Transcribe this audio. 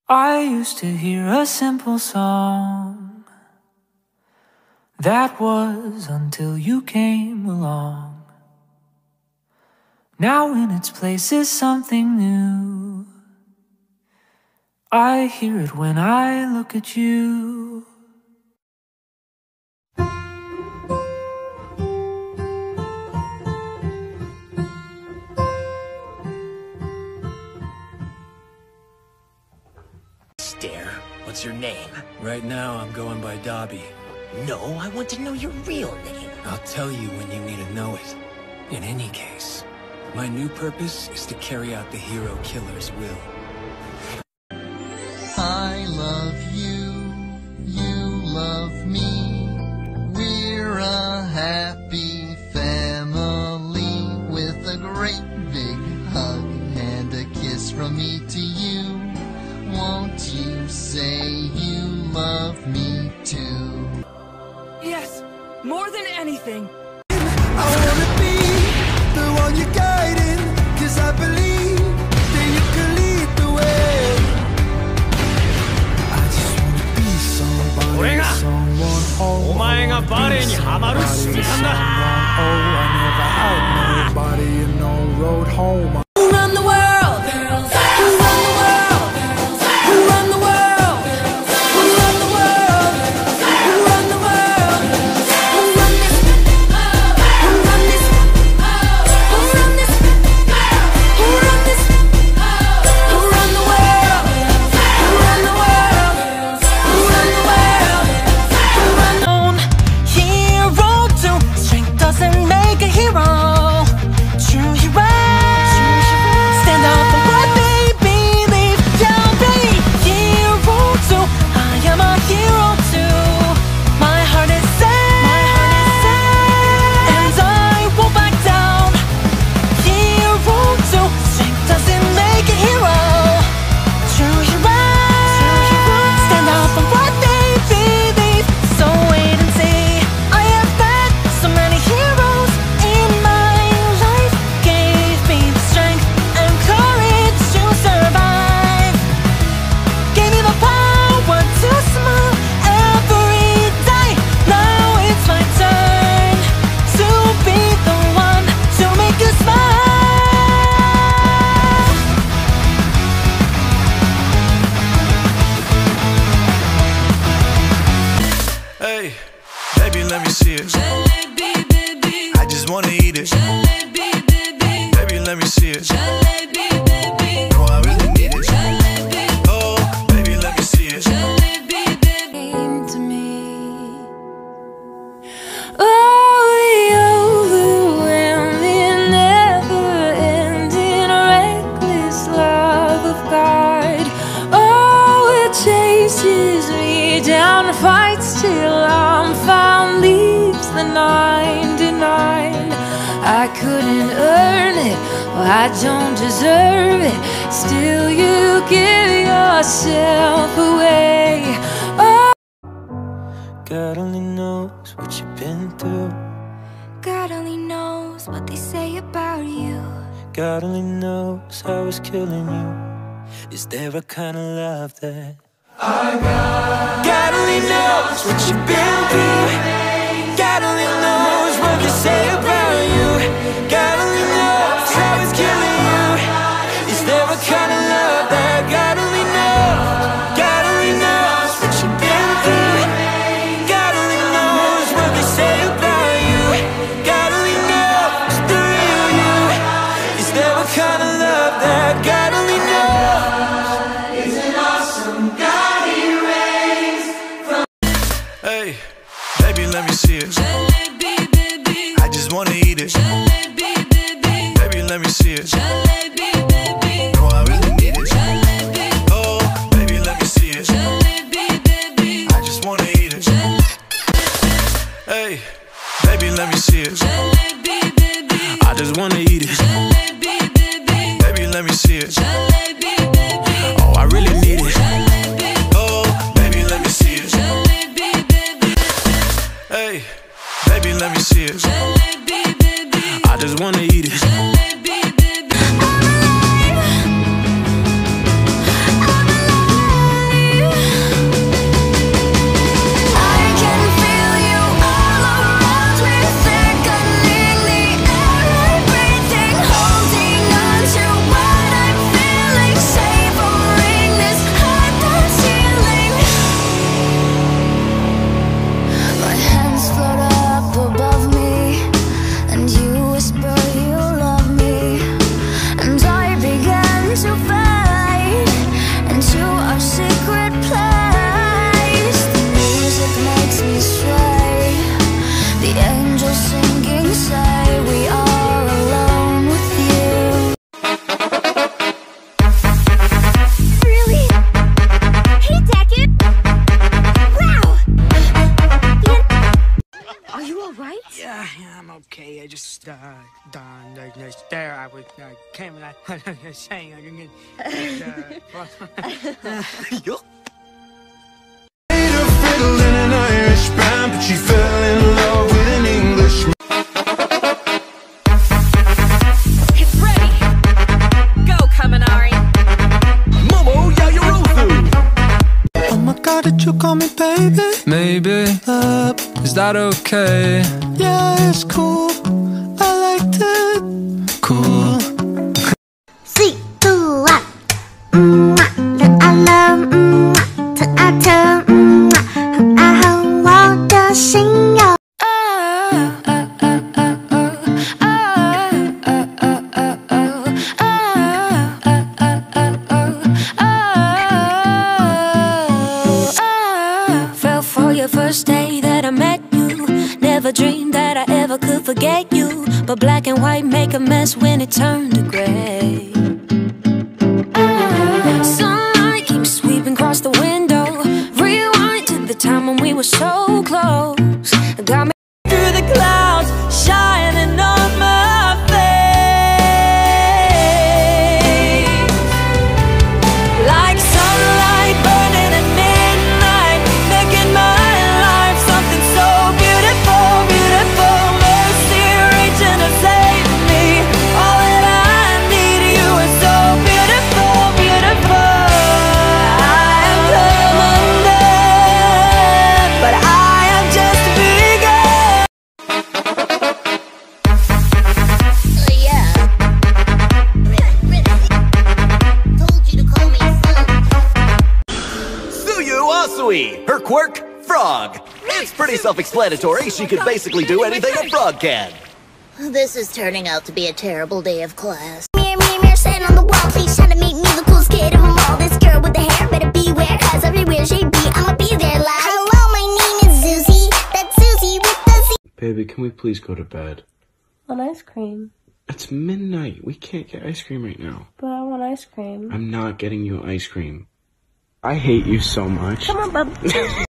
I used to hear a simple song. That was until you came along. Now in its place is something new. I hear it when I look at you. Stare. What's your name? Right now, I'm going by Dobby. No, I want to know your real name. I'll tell you when you need to know it. In any case, my new purpose is to carry out the hero killer's will. I love you, you love me. We're a happy family with a great big hug and a kiss from me to you. Won't you say you love me too? Yes, more than anything. I wanna be the one you're guiding, 'cause I believe that you can lead the way. I just wanna be somebody, someone whole. お前がバレエにハマる瞬間だ。 Oh, I never had nobody in no road home. Who run the world? Girls. Who run the world? Girls. Who run the world? Who run the world? Who run the world? Who run this? Who run this? Who run this? Who run this? Who run the world? Who run the world? Who run the world? Who run the world? Hero too. Strength doesn't make a hero. True hero. Stand up for what they believe. Yeah, be hero too. I am a hero too. My heart is set, and I won't back down. Hero too. Strength doesn't make a hero. True hero. Stand up for what they believe. So wait and see. I have met so many heroes in my life. Gave me the strength and courage to survive. Gave me the power to smile every day. Now it's my turn to be the one to make you smile. Hey, baby, let me see it. Jalebi, baby. I just wanna eat it. Jalebi, baby. Baby, let me see it. Jalebi, baby. No, I really need it. Jalebi, Oh, baby, let me see it. jalebi, baby. To me. Oh, the overwhelming, never-ending, reckless love of God. Oh, it chases me down, fights till I'm found, leaves the 99. I couldn't earn it, well, I don't deserve it. Still, you give yourself away. Oh, God only knows what you've been through. God only knows what they say about you. God only knows how it's killing you. Is there a kind of love that God only knows what you've been through. God only knows what they say about you. God only knows how it's killing you. Is there a kind of love that God only knows? God only knows what you've been through. God only knows what they say about you. God only knows the real you. Is there a kind of love that God only knows? Hey, baby, let me see it. Jalebi, baby. I just wanna eat it. Jalebi, baby. There I was came like saying I didn't get Played a fiddle in an Irish band, but she fell in love with an Englishman. It's ready. Go, Kaminari. Momo Yaoyorozu! Oh my God, did you call me baby? Maybe, is that okay? Yeah, it's cool. I liked it. Cool. 4, 2, 1让爱了疼啊疼很爱恨我的心有 Fell for your first day that I met you. Never dreamed that I ever could forget you. But black and white make a mess when it turned to gray. Sunlight came sweeping across the window. Rewind to the time when we were so close. Got me through the clouds, shining on my face. Like sunlight burning at midnight, making my life something so beautiful, beautiful. Mercy reaching to save me. All that I need, you are so beautiful, beautiful. I am permanent, but I am just begun. Yeah. Told you to call me soon. Tsuyu Asui! Her quirk? Frog. It's pretty self-explanatory. She can basically do anything a frog can. This is turning out to be a terrible day of class. Mirror, mirror, mirror, stand on the wall, please try to make me the coolest kid of them all. This girl with the hair better beware, cause everywhere she be, I'ma be there like. Hello, my name is Susie. That's Susie with the Z. Baby, can we please go to bed? Want ice cream? It's midnight. We can't get ice cream right now. But I want ice cream. I'm not getting you ice cream. I hate you so much. Come on, bub.